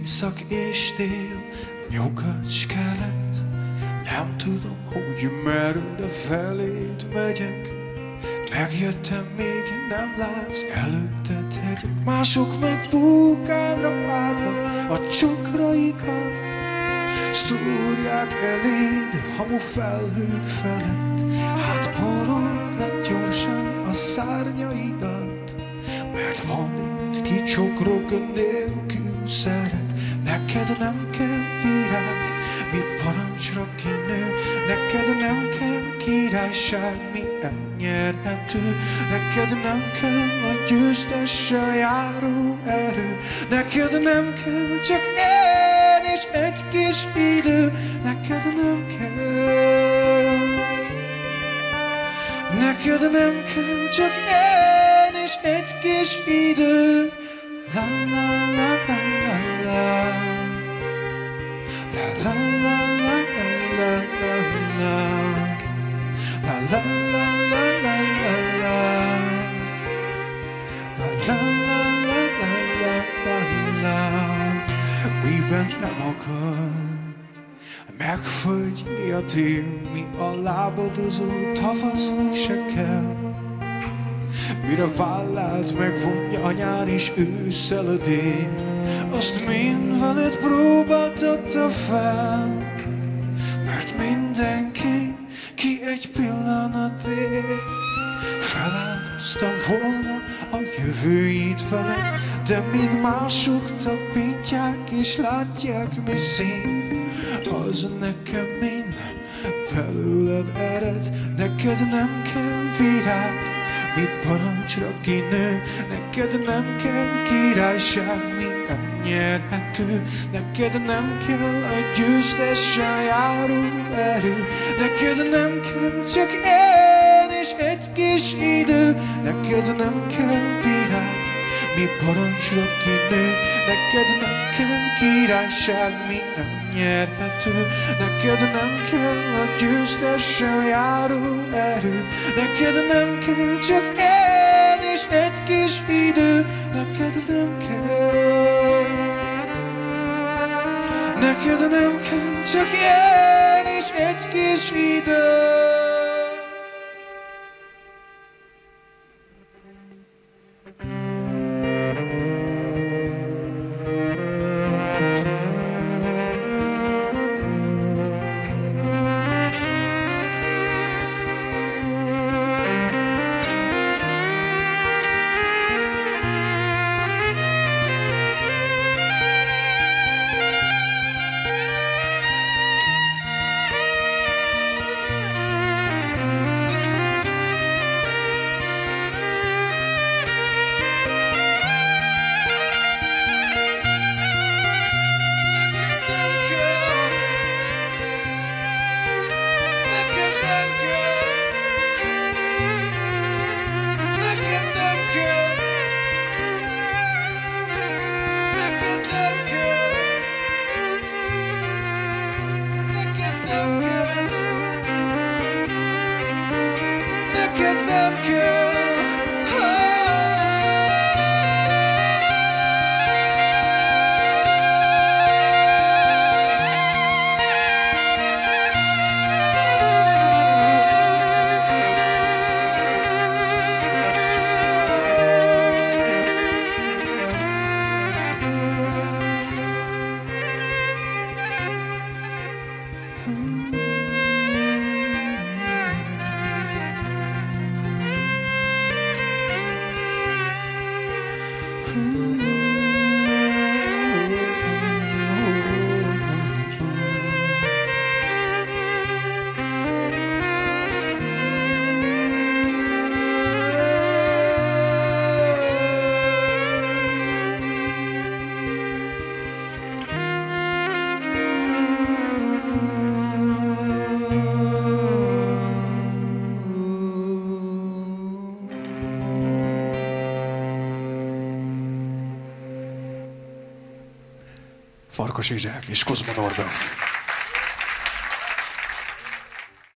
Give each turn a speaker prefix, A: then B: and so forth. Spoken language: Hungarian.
A: észak és dél, nyugat s kelet. Nem tudom, hogy merre, de feléd megyek. Megjöttem, még nem látsz, előtted hegyek. Mások meg vulkánra várva a csukraikat szúrják eléd hamu felhők felett. Hát borog le gyorsan a szárnyaidat, mert van itt, ki csokrog nélkül szeret. Neked nem kell virág, mi parancsra kinő. Neked nem kell királyság, mi elnyerhető. Neked nem kell a győztessel járó erő. Neked nem kell, csak én és egy kis idő. Neked nem kell. Neked nem kell, csak én és egy kis idő. La la la la la la. La la la la la la la. La la la la la la la. La la la la la la la. Miben nem akar megfagyni a tél, mi a lábadozó tavasznak se kell. Mire vállát megvonja a nyár és ősszel a dél, azt mind veled próbáltatta fel. Mert mindenki, ki egy pillanatért feláldozta volna a jövőjét veled. De míg mások tapintják és látják, mi szép, az nekem mind belőled ered. Neked nem kell virág, mi parancsra kinő. Neked nem kell királyság, mi elnyerhető. Neked nem kell a győztessel járó erő. Neked nem kell, csak én és egy kis idő. Neked nem kell virág, mi parancsra kinő. Neked nem kell királyság, mi elnyerhető. Neked nem kell a győztessel járó erő. Neked nem kell, csak én és egy kis idő. Neked nem kell. Neked nem kell, csak én és egy kis idő. Farkas Izsák és Kozma Norbert.